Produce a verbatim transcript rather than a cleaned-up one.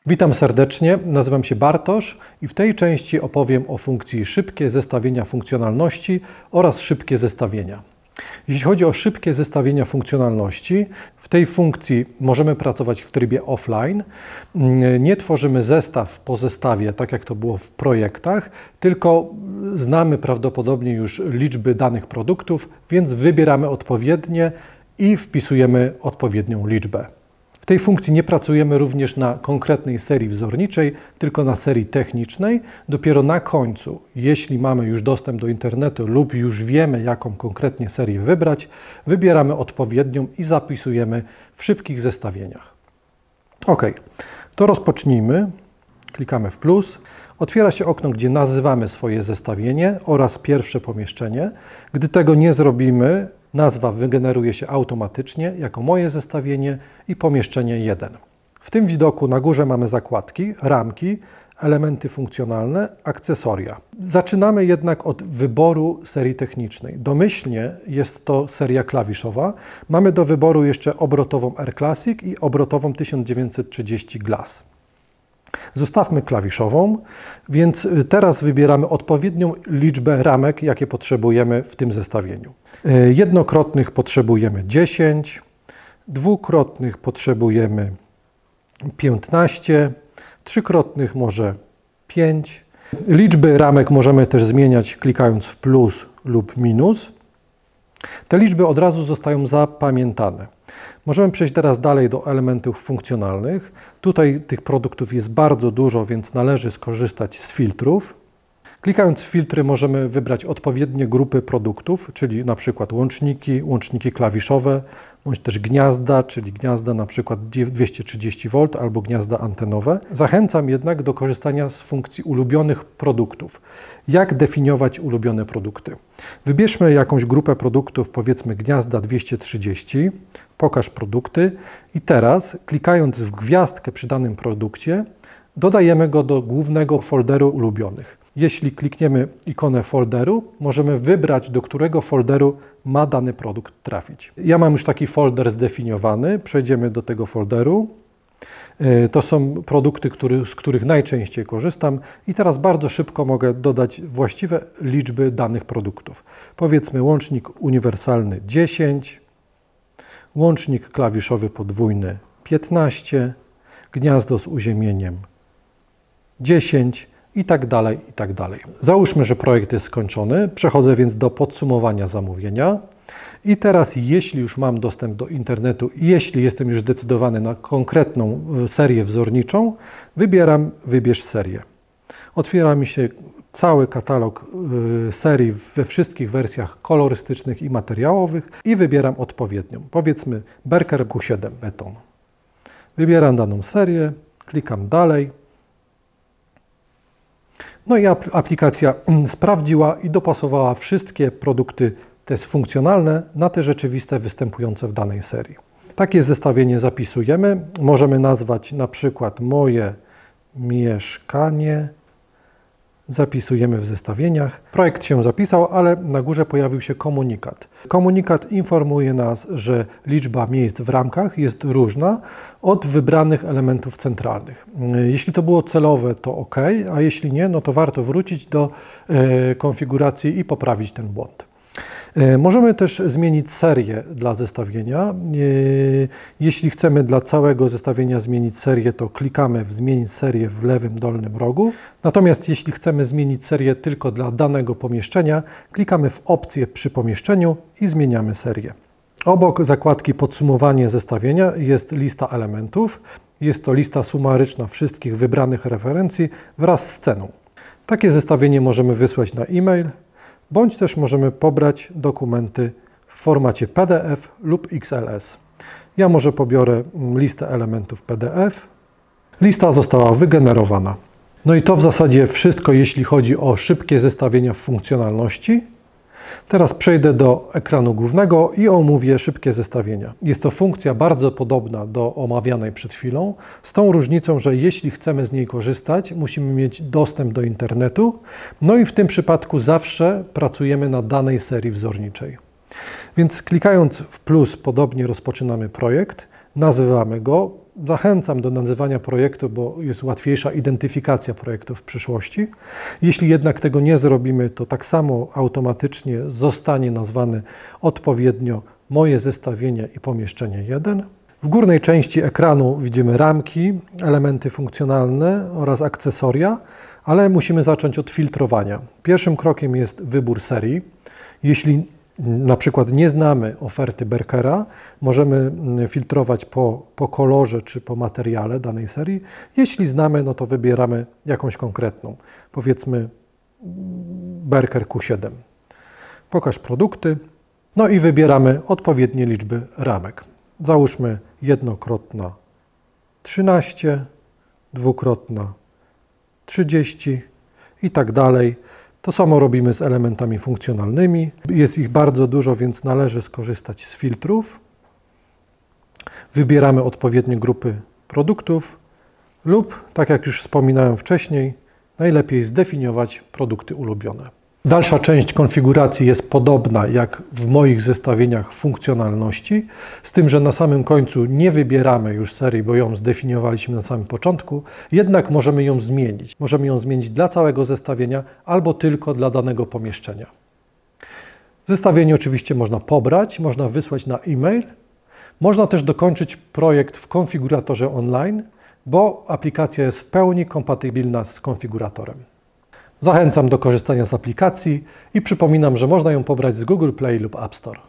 Witam serdecznie, nazywam się Bartosz i w tej części opowiem o funkcji szybkie zestawienia funkcjonalności oraz szybkie zestawienia. Jeśli chodzi o szybkie zestawienia funkcjonalności, w tej funkcji możemy pracować w trybie offline. Nie tworzymy zestaw po zestawie, tak jak to było w projektach, tylko znamy prawdopodobnie już liczby danych produktów, więc wybieramy odpowiednie i wpisujemy odpowiednią liczbę. W tej funkcji nie pracujemy również na konkretnej serii wzorniczej, tylko na serii technicznej. Dopiero na końcu, jeśli mamy już dostęp do internetu lub już wiemy, jaką konkretnie serię wybrać, wybieramy odpowiednią i zapisujemy w szybkich zestawieniach. OK, to rozpocznijmy. Klikamy w plus. Otwiera się okno, gdzie nazywamy swoje zestawienie oraz pierwsze pomieszczenie. Gdy tego nie zrobimy, nazwa wygeneruje się automatycznie jako moje zestawienie i pomieszczenie jeden. W tym widoku na górze mamy zakładki, ramki, elementy funkcjonalne, akcesoria. Zaczynamy jednak od wyboru serii technicznej. Domyślnie jest to seria klawiszowa. Mamy do wyboru jeszcze obrotową R-Classic i obrotową tysiąc dziewięćset trzydzieści Glass. Zostawmy klawiszową, więc teraz wybieramy odpowiednią liczbę ramek, jakie potrzebujemy w tym zestawieniu. Jednokrotnych potrzebujemy dziesięć, dwukrotnych potrzebujemy piętnaście, trzykrotnych może pięć. Liczby ramek możemy też zmieniać klikając w plus lub minus. Te liczby od razu zostają zapamiętane. Możemy przejść teraz dalej do elementów funkcjonalnych. Tutaj tych produktów jest bardzo dużo, więc należy skorzystać z filtrów. Klikając w filtry możemy wybrać odpowiednie grupy produktów, czyli na przykład łączniki, łączniki klawiszowe, bądź też gniazda, czyli gniazda na przykład dwieście trzydzieści wolt albo gniazda antenowe. Zachęcam jednak do korzystania z funkcji ulubionych produktów. Jak definiować ulubione produkty? Wybierzmy jakąś grupę produktów, powiedzmy gniazda dwieście trzydzieści, pokaż produkty i teraz klikając w gwiazdkę przy danym produkcie dodajemy go do głównego folderu ulubionych. Jeśli klikniemy ikonę folderu, możemy wybrać, do którego folderu ma dany produkt trafić. Ja mam już taki folder zdefiniowany, przejdziemy do tego folderu. To są produkty, który, z których najczęściej korzystam i teraz bardzo szybko mogę dodać właściwe liczby danych produktów. Powiedzmy łącznik uniwersalny dziesięć, łącznik klawiszowy podwójny piętnaście, gniazdo z uziemieniem dziesięć, i tak dalej, i tak dalej. Załóżmy, że projekt jest skończony. Przechodzę więc do podsumowania zamówienia. I teraz, jeśli już mam dostęp do internetu i jeśli jestem już zdecydowany na konkretną serię wzorniczą, wybieram Wybierz serię. Otwiera mi się cały katalog serii we wszystkich wersjach kolorystycznych i materiałowych i wybieram odpowiednią. Powiedzmy Berker Q siedem Beton. Wybieram daną serię, klikam dalej. No i aplikacja sprawdziła i dopasowała wszystkie produkty te funkcjonalne na te rzeczywiste występujące w danej serii. Takie zestawienie zapisujemy. Możemy nazwać na przykład moje mieszkanie. Zapisujemy w zestawieniach. Projekt się zapisał, ale na górze pojawił się komunikat. Komunikat informuje nas, że liczba miejsc w ramkach jest różna od wybranych elementów centralnych. Jeśli to było celowe, to OK, a jeśli nie, no to warto wrócić do e, konfiguracji i poprawić ten błąd. Możemy też zmienić serię dla zestawienia. Jeśli chcemy dla całego zestawienia zmienić serię, to klikamy w Zmienić serię w lewym dolnym rogu. Natomiast jeśli chcemy zmienić serię tylko dla danego pomieszczenia, klikamy w opcję przy pomieszczeniu i zmieniamy serię. Obok zakładki Podsumowanie zestawienia jest lista elementów. Jest to lista sumaryczna wszystkich wybranych referencji wraz z ceną. Takie zestawienie możemy wysłać na e-mail, bądź też możemy pobrać dokumenty w formacie P D F lub X L S. Ja może pobiorę listę elementów P D F. Lista została wygenerowana. No i to w zasadzie wszystko, jeśli chodzi o szybkie zestawienia funkcjonalności. Teraz przejdę do ekranu głównego i omówię szybkie zestawienia. Jest to funkcja bardzo podobna do omawianej przed chwilą, z tą różnicą, że jeśli chcemy z niej korzystać, musimy mieć dostęp do internetu, no i w tym przypadku zawsze pracujemy na danej serii wzorniczej. Więc klikając w plus podobnie rozpoczynamy projekt, nazywamy go, Zachęcam do nazywania projektu, bo jest łatwiejsza identyfikacja projektów w przyszłości. Jeśli jednak tego nie zrobimy, to tak samo automatycznie zostanie nazwany odpowiednio moje zestawienie i pomieszczenie jeden. W górnej części ekranu widzimy ramki, elementy funkcjonalne oraz akcesoria, ale musimy zacząć od filtrowania. Pierwszym krokiem jest wybór serii. Jeśli na przykład nie znamy oferty Berkera, możemy filtrować po, po kolorze czy po materiale danej serii. Jeśli znamy, no to wybieramy jakąś konkretną, powiedzmy Berker Q siedem. Pokaż produkty, no i wybieramy odpowiednie liczby ramek. Załóżmy jednokrotna trzynaście, dwukrotna trzydzieści i tak dalej. To samo robimy z elementami funkcjonalnymi. Jest ich bardzo dużo, więc należy skorzystać z filtrów. Wybieramy odpowiednie grupy produktów lub, tak jak już wspominałem wcześniej, najlepiej zdefiniować produkty ulubione. Dalsza część konfiguracji jest podobna jak w moich zestawieniach funkcjonalności, z tym, że na samym końcu nie wybieramy już serii, bo ją zdefiniowaliśmy na samym początku, jednak możemy ją zmienić. Możemy ją zmienić dla całego zestawienia albo tylko dla danego pomieszczenia. Zestawienie oczywiście można pobrać, można wysłać na e-mail. Można też dokończyć projekt w konfiguratorze online, bo aplikacja jest w pełni kompatybilna z konfiguratorem. Zachęcam do korzystania z aplikacji i przypominam, że można ją pobrać z Google Play lub App Store.